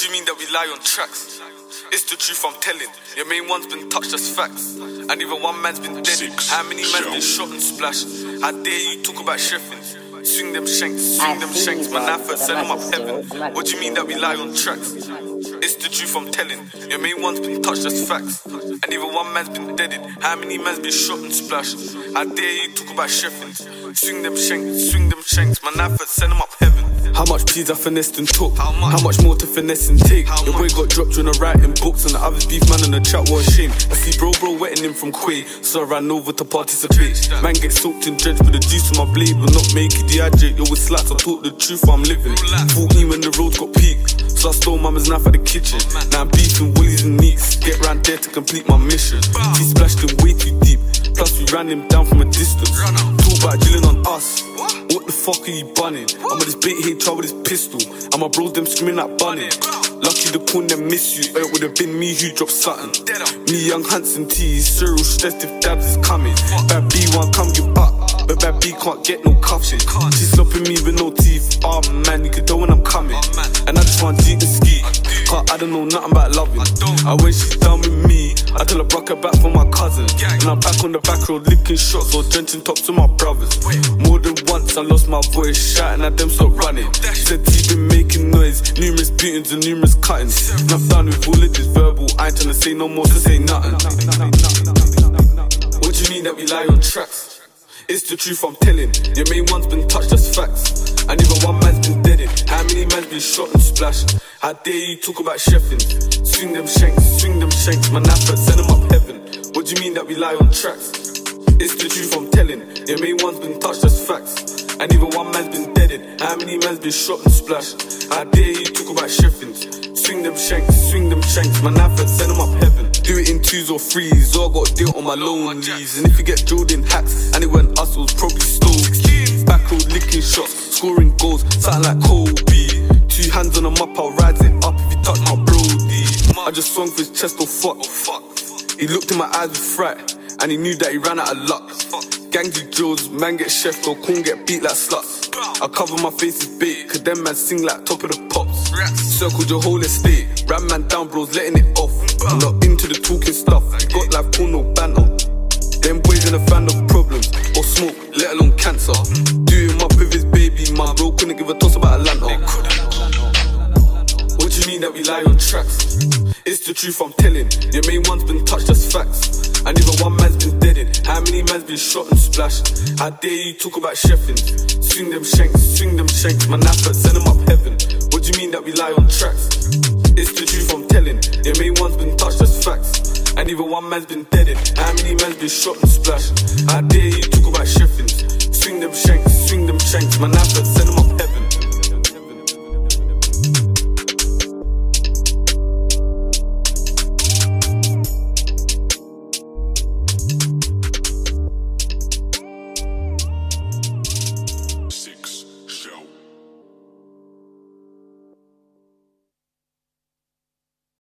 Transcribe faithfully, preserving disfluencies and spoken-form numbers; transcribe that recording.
do you mean that we lie on tracks? It's the truth I'm telling. Your main one's been touched, that's facts. And even one man's been dead. How many men's been shot and splashed? How dare you talk about sheffins? Swing them shanks, swing them shanks. My knife and send them up heaven. What do you mean that we lie on tracks? It's the truth I'm telling. Your main one's been touched, that's facts. And even one man's been deaded. How many men's been shot and splashed? How dare you talk about sheffins? Swing them shanks, swing them shanks. My knife and send them up heaven. How much peas I finessed and took? How much, How much more to finesse and take? How Your boy got dropped when I writing books, and the others beef man in the chat was shame. I see bro bro wetting him from Quay, so I ran over to participate. Man get soaked and drenched with the juice on my blade, but not make it dehydrate. Yo with slats, I talk the truth, I'm living. fourteen when the roads got peaked, so I stole mama's knife at the kitchen. Now I'm beefing willies and neeks, get round there to complete my mission. He splashed him way too deep, plus we ran him down from a distance. Talk about drilling on us, what the fuck are you bunning? I'm with this bait here, try with this pistol, and my bros them screaming like bunning. Lucky the corn them miss you, it would've been me who dropped something. Me young Hanson T, Cyril stressed if Dabs is coming. Bad B one come give up, but bad B can't get no cuffing. She slopping me with no teeth, oh man, you can tell when I'm coming. And I just want G to ski, cause I don't know nothing about loving. And when she's done with me, I tell her broke her back for my cousin. And I'm back on the back road licking shots or drenching tops to my brothers. More than once I lost my voice, shouting at them stop running. Said he been making noise, numerous beatings and numerous cuttings. And I'm done with all of this verbal, I ain't trying to say no more to say nothing. What do you mean that we lie on tracks? It's the truth I'm telling. Your main one's been touched, that's facts. And even one man's been deaded. How many man's been shot and splashed? How dare you talk about sheffins? Swing them shanks, swing them shanks. My knife and send them up heaven. What do you mean that we lie on tracks? It's the truth I'm telling. Your main one's been touched, that's facts. And even one man's been deaded. How many man's been shot and splashed? How dare you talk about sheffins? Swing them shanks, swing them shanks. My knife and send them up heaven. Do it in twos or threes, or I got a deal on my lonelies. And if you get drilled in hacks, and it went us, it was probably stoves. Back road licking shots, scoring goals, something like Kobe. Two hands on him up, I'll rise it up if you touch my brody. I just swung for his chest, oh fuck. He looked in my eyes with fright, and he knew that he ran out of luck. Gang do drills, man get chef, or corn get beat like sluts. I cover my face with bait, cause them man sing like top of the pops. Circled your whole estate, ran man down bros, letting it off. I'm not into the talking stuff, got life cool, no banter. Them boys ain't a fan of problems, or smoke, let alone cancer. Do him up with his baby, my bro couldn't give a toss about Atlanta. What do you mean that we lie on tracks? It's the truth I'm telling. Your main one's been touched, that's facts. And even one man's been deaded. How many man's been shot and splashed? How dare you talk about sheffins? Swing them shanks, swing them shanks. My knife and send them up heaven. What do you mean that we lie on tracks? It's the truth I'm telling. Your main one's been touched, that's facts. And even one man's been deaded. How many man's been shot and splashed? How dare you talk about sheffins? Swing them shanks, swing them shanks. My knife and